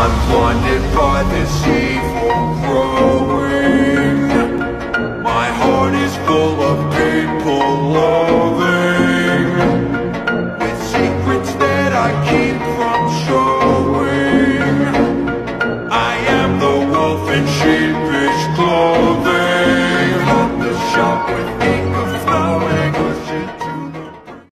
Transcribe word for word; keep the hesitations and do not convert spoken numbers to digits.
I'm blinded by this evil growing. My heart is full of people loving, with secrets that I keep from showing. I am the wolf in sheepish clothing.